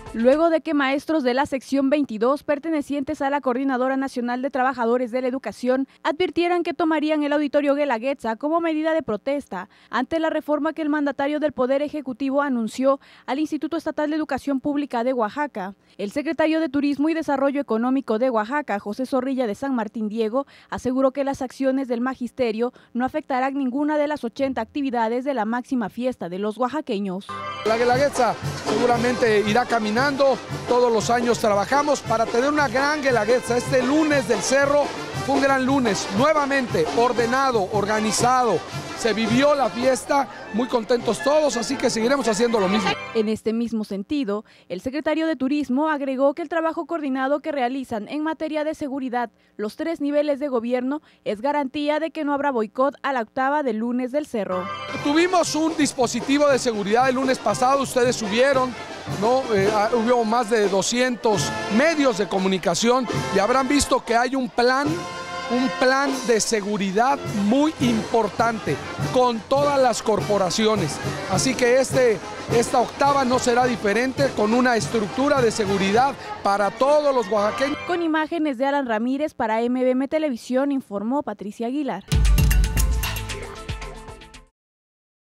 Luego de que maestros de la sección 22, pertenecientes a la Coordinadora Nacional de Trabajadores de la Educación, advirtieran que tomarían el Auditorio Guelaguetza como medida de protesta ante la reforma que el mandatario del Poder Ejecutivo anunció al Instituto Estatal de Educación Pública de Oaxaca. El secretario de Turismo y Desarrollo Económico de Oaxaca, José Zorrilla de San Martín Diego, aseguró que las acciones del magisterio no afectarán ninguna de las 80 actividades de la máxima fiesta de los oaxaqueños. La Guelaguetza seguramente irá caminando, todos los años trabajamos para tener una gran Guelaguetza. Este lunes del Cerro fue un gran lunes, nuevamente ordenado, organizado, se vivió la fiesta, muy contentos todos, así que seguiremos haciendo lo mismo. En este mismo sentido, el secretario de Turismo agregó que el trabajo coordinado que realizan en materia de seguridad los 3 niveles de gobierno es garantía de que no habrá boicot a la octava del lunes del Cerro. Tuvimos un dispositivo de seguridad el lunes pasado, ustedes subieron, ¿no? Hubo más de 200 medios de comunicación y habrán visto que hay un plan de seguridad muy importante con todas las corporaciones. Así que esta octava no será diferente, con una estructura de seguridad para todos los oaxaqueños. Con imágenes de Alan Ramírez para MBM Televisión, informó Patricia Aguilar.